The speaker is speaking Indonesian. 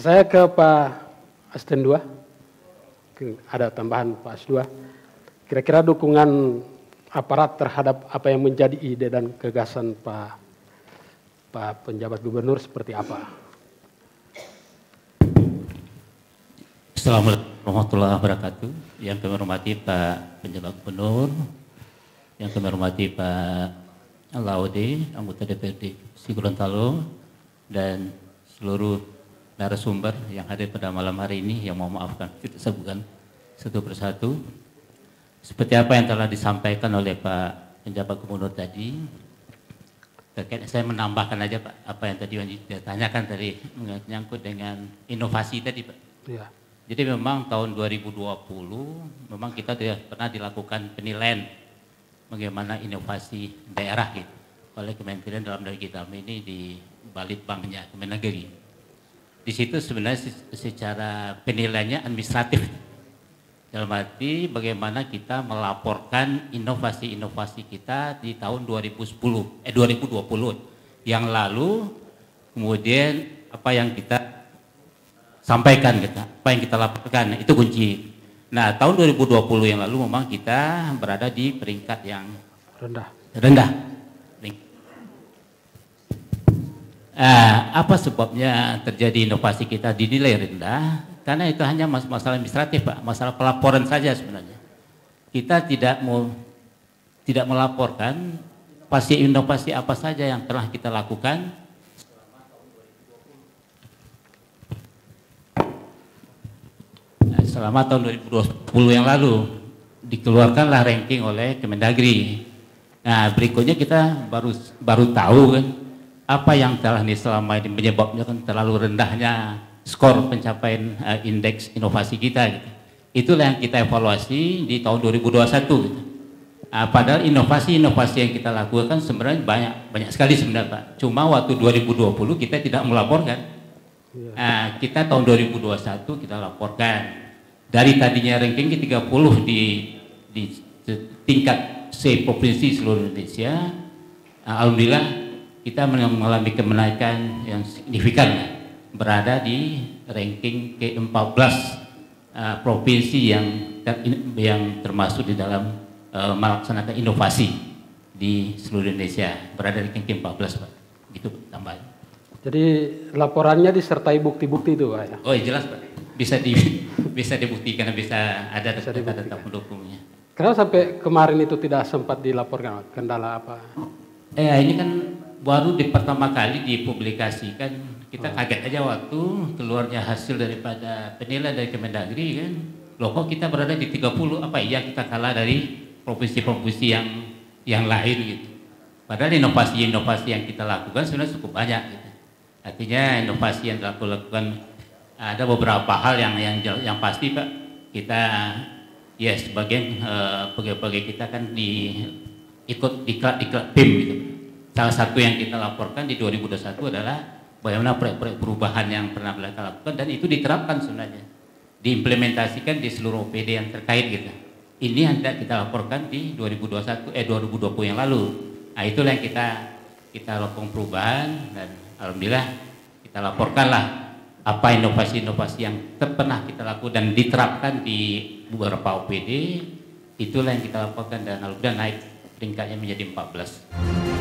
Saya ke Pak Asisten 2. Ada tambahan Pak As 2. Kira-kira dukungan aparat terhadap apa yang menjadi ide dan gagasan Pak penjabat gubernur seperti apa? Assalamualaikum warahmatullahi wabarakatuh. Yang kami hormati Pak penjabat gubernur, yang kami hormati Pak Laude, anggota DPRD Gorontalo, dan seluruh narasumber yang hadir pada malam hari ini, yang mau maafkan kita sebutkan satu persatu. Seperti apa yang telah disampaikan oleh Pak penjabat gubernur tadi, terkait saya menambahkan aja Pak apa yang tadi ditanyakan tadi menyangkut dengan inovasi tadi Pak. Ya. Jadi memang tahun 2020 memang kita pernah dilakukan penilaian bagaimana inovasi daerah gitu oleh Kementerian Dalam Negeri kita ini di Balitbangnya Kemendagri. Di situ sebenarnya secara penilaiannya administratif, dalam arti bagaimana kita melaporkan inovasi-inovasi kita di tahun 2020 yang lalu, kemudian apa yang kita sampaikan, apa yang kita laporkan, itu kunci. Nah, tahun 2020 yang lalu memang kita berada di peringkat yang rendah. Apa sebabnya terjadi inovasi kita dinilai rendah? Karena itu hanya masalah administratif Pak, masalah pelaporan saja sebenarnya. Kita tidak melaporkan inovasi apa saja yang telah kita lakukan selama tahun 2020 yang lalu. Dikeluarkanlah ranking oleh Kemendagri. Nah, berikutnya kita baru tahu kan apa yang telah selama ini menyebabnya kan terlalu rendahnya skor pencapaian indeks inovasi kita gitu. Itulah yang kita evaluasi di tahun 2021 gitu. Padahal inovasi-inovasi yang kita lakukan sebenarnya banyak sekali sebenarnya Pak. Cuma waktu 2020 kita tidak melaporkan. Kita tahun 2021 kita laporkan. Dari tadinya ranking ke-30 di tingkat C provinsi seluruh Indonesia, alhamdulillah kita mengalami kenaikan yang signifikan, berada di ranking ke-14 provinsi yang termasuk di dalam melaksanakan inovasi di seluruh Indonesia, berada di ranking ke-14 Pak. Gitu tambahan. Jadi laporannya disertai bukti-bukti itu Pak ya? Oh jelas Pak, bisa dibuktikan, bisa ada data pendukungnya. Kenapa sampai kemarin itu tidak sempat dilaporkan? Kendala apa? Ini kan baru pertama kali dipublikasikan. Kita kaget aja waktu keluarnya hasil daripada penilaian dari Kemendagri kan. Loh kok kita berada di 30, apa iya kita kalah dari provinsi-provinsi yang lain gitu. Padahal inovasi-inovasi yang kita lakukan sebenarnya cukup banyak gitu. Artinya inovasi yang dilakukan ada beberapa hal yang pasti Pak. Kita ya sebagian pegawai kita kan ikut diklat BIM gitu. Salah satu yang kita laporkan di 2021 adalah bagaimana proyek-proyek perubahan yang pernah kita lakukan, dan itu diterapkan sebenarnya, diimplementasikan di seluruh OPD yang terkait gitu. Ini yang kita laporkan di 2020 yang lalu. Nah, itulah yang kita lakukan perubahan, dan alhamdulillah kita laporkanlah apa inovasi-inovasi yang pernah kita lakukan dan diterapkan di beberapa OPD. Itulah yang kita laporkan, dan alhamdulillah naik peringkatnya menjadi 14.